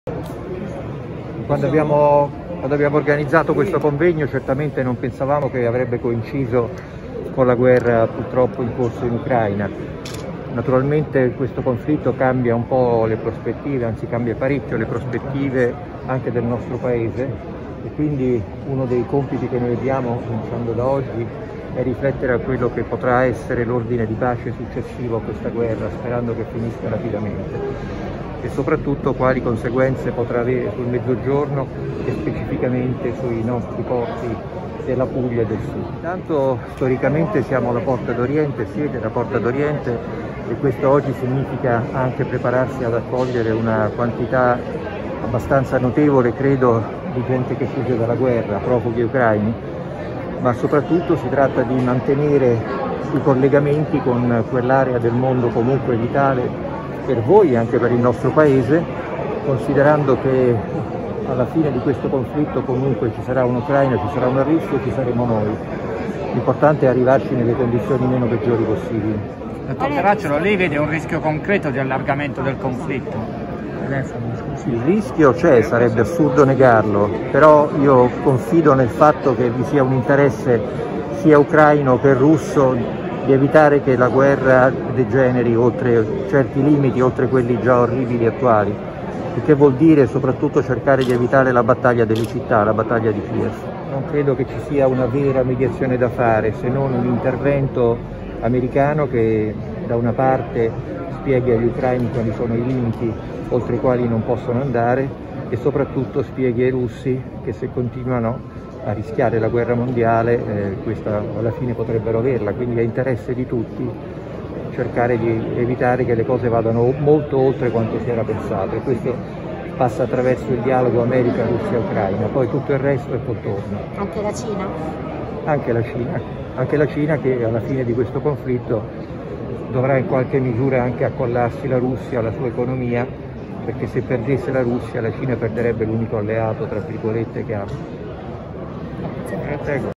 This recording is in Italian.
Quando abbiamo organizzato questo convegno certamente non pensavamo che avrebbe coinciso con la guerra purtroppo in corso in Ucraina. Naturalmente questo conflitto cambia un po' le prospettive, anzi cambia parecchio le prospettive anche del nostro paese, e quindi uno dei compiti che noi abbiamo, cominciando da oggi, è riflettere a quello che potrà essere l'ordine di pace successivo a questa guerra, sperando che finisca rapidamente, e soprattutto quali conseguenze potrà avere sul Mezzogiorno e specificamente sui nostri porti della Puglia e del Sud. Intanto storicamente siamo la Porta d'Oriente, siete la Porta d'Oriente, e questo oggi significa anche prepararsi ad accogliere una quantità abbastanza notevole, credo, di gente che fugge dalla guerra, profughi ucraini, ma soprattutto si tratta di mantenere i collegamenti con quell'area del mondo comunque vitale per voi e anche per il nostro paese, considerando che alla fine di questo conflitto comunque ci sarà un'Ucraina, ci sarà una Russia e ci saremo noi. L'importante è arrivarci nelle condizioni meno peggiori possibili. Dottor Caracciolo, lei vede un rischio concreto di allargamento del conflitto? Il rischio c'è, sarebbe assurdo negarlo, però io confido nel fatto che vi sia un interesse sia ucraino che russo di evitare che la guerra degeneri oltre certi limiti, oltre quelli già orribili attuali, il che vuol dire soprattutto cercare di evitare la battaglia delle città, la battaglia di Kiev. Non credo che ci sia una vera mediazione da fare, se non un intervento americano che da una parte spieghi agli ucraini quali sono i limiti oltre i quali non possono andare, e soprattutto spieghi ai russi che se continuano a rischiare la guerra mondiale, questa alla fine potrebbero averla, quindi è interesse di tutti cercare di evitare che le cose vadano molto oltre quanto si era pensato, e questo passa attraverso il dialogo America, Russia, Ucraina, poi tutto il resto è contorno. Anche la Cina? Anche la Cina che alla fine di questo conflitto dovrà in qualche misura anche accollarsi la Russia, la sua economia, perché se perdesse la Russia la Cina perderebbe l'unico alleato, tra virgolette, che ha. Prego.